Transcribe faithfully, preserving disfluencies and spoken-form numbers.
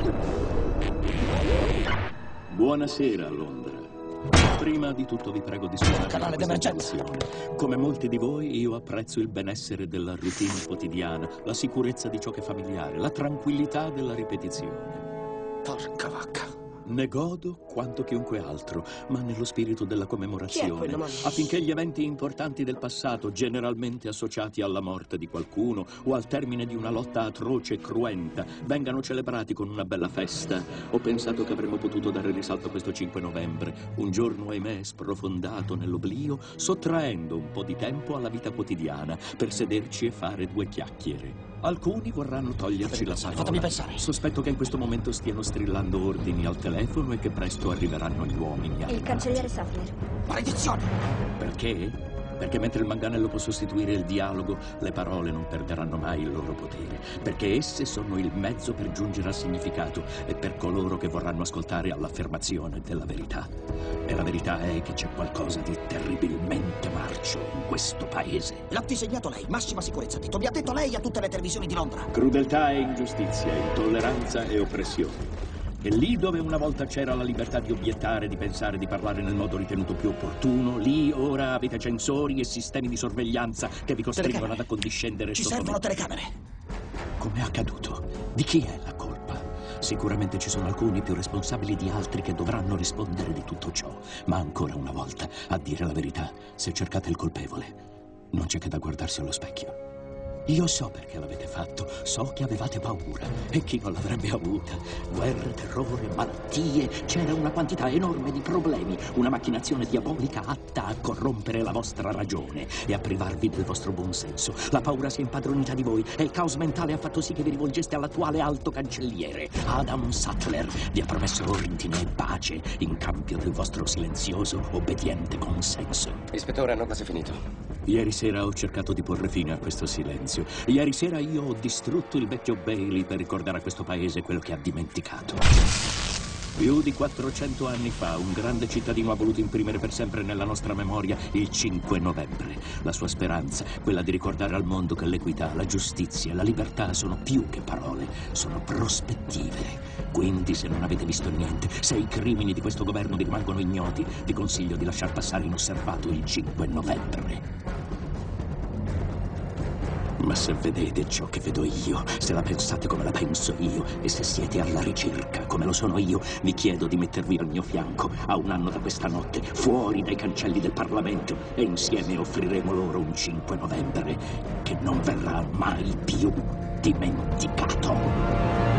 Buonasera, Londra. Prima di tutto vi prego di scusare Canale d'emergenza. Come molti di voi, io apprezzo il benessere della routine quotidiana, la sicurezza di ciò che è familiare, la tranquillità della ripetizione. Porca vacca. Ne godo quanto chiunque altro, ma nello spirito della commemorazione, Chi è quello, mamma? affinché gli eventi importanti del passato, generalmente associati alla morte di qualcuno o al termine di una lotta atroce e cruenta, vengano celebrati con una bella festa. Ho pensato che avremmo potuto dare risalto a questo cinque novembre, un giorno, ahimè, sprofondato nell'oblio, sottraendo un po' di tempo alla vita quotidiana per sederci e fare due chiacchiere. Alcuni vorranno toglierci la parola. Fatemi pensare. Sospetto che in questo momento stiano strillando ordini al telefono e che presto arriveranno gli uomini. Il cancelliere Sattler. Maledizione! Perché? Perché mentre il manganello può sostituire il dialogo, le parole non perderanno mai il loro potere. Perché esse sono il mezzo per giungere al significato e per coloro che vorranno ascoltare all'affermazione della verità. E la verità è che c'è qualcosa di terribilmente marcio in questo paese. L'ha disegnato lei, massima sicurezza, ha detto. Mi ha detto lei a tutte le televisioni di Londra. Crudeltà e ingiustizia, intolleranza e oppressione. E lì dove una volta c'era la libertà di obiettare, di pensare, di parlare nel modo ritenuto più opportuno, lì ora avete censori e sistemi di sorveglianza che vi costringono Telecamere. ad accondiscendere Ci sotto servono me- telecamere. Come è accaduto? Di chi è la colpa? Sicuramente ci sono alcuni più responsabili di altri che dovranno rispondere di tutto ciò. Ma ancora una volta, a dire la verità, se cercate il colpevole, non c'è che da guardarsi allo specchio. Io so perché l'avete fatto, so che avevate paura. E chi non l'avrebbe avuta? Guerre, terrore, malattie, c'era una quantità enorme di problemi, una macchinazione diabolica atta a corrompere la vostra ragione e a privarvi del vostro buonsenso. La paura si è impadronita di voi e il caos mentale ha fatto sì che vi rivolgeste all'attuale alto cancelliere. Adam Sattler vi ha promesso ordine e pace in cambio del vostro silenzioso, obbediente consenso. Ispettore, hanno quasi finito. Ieri sera ho cercato di porre fine a questo silenzio. Ieri sera io ho distrutto il vecchio Bailey per ricordare a questo paese quello che ha dimenticato. Più di quattrocento anni fa, un grande cittadino ha voluto imprimere per sempre nella nostra memoria il cinque novembre. La sua speranza, quella di ricordare al mondo che l'equità, la giustizia e la libertà sono più che parole, sono prospettive. Quindi, se non avete visto niente, se i crimini di questo governo vi rimangono ignoti, vi consiglio di lasciar passare inosservato il cinque novembre. Ma se vedete ciò che vedo io, se la pensate come la penso io, e se siete alla ricerca come lo sono io, vi chiedo di mettervi al mio fianco a un anno da questa notte, fuori dai cancelli del Parlamento, e insieme offriremo loro un cinque novembre che non verrà mai più dimenticato.